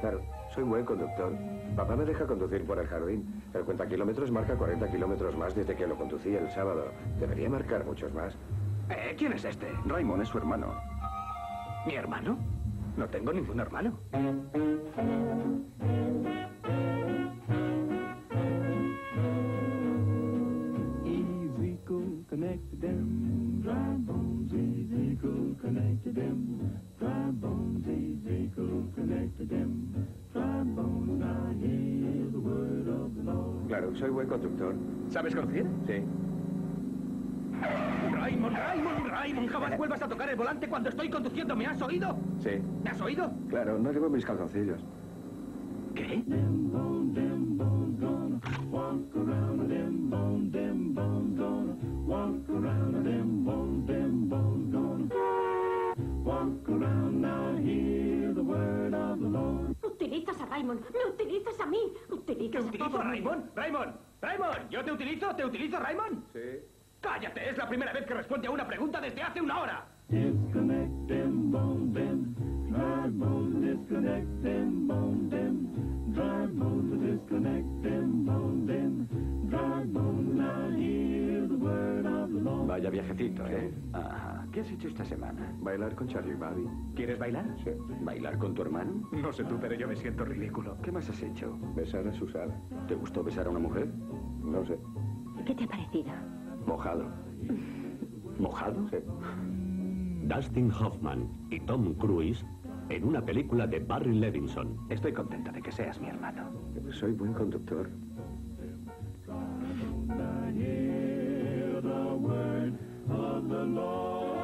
Claro, soy buen conductor. Papá me deja conducir por el jardín. El cuentakilómetros marca 40 kilómetros más desde que lo conducí el sábado. Debería marcar muchos más. ¿Quién es este? Raymond es su hermano. ¿Mi hermano? No tengo ningún hermano. Claro, soy buen conductor. ¿Sabes conducir? Sí. Raymond, jamás vuelvas a tocar el volante cuando estoy conduciendo. ¿Me has oído? Sí. ¿Me has oído? Claro, no llevo mis calzoncillos. ¿Qué? Utilizas a Raymond, me utilizas a mí, ¿Te utilizo, Raymond? ¡Raymond! ¿Yo te utilizo? ¿Te utilizo, Raymond? Sí. ¡Cállate! Es la primera vez que responde a una pregunta desde hace una hora. Vaya viajecito, ¿eh? Sí. Ajá. ¿Qué has hecho esta semana? Bailar con Charlie y Bobby. ¿Quieres bailar? Sí. ¿Bailar con tu hermano? No sé tú, pero yo me siento ridículo. ¿Qué más has hecho? Besar a Susana. ¿Te gustó besar a una mujer? No sé. ¿Qué te ha parecido? Mojado. ¿Mojado? Sí. Dustin Hoffman y Tom Cruise en una película de Barry Levinson. Estoy contenta de que seas mi hermano. Soy buen conductor. I hear the word of the Lord.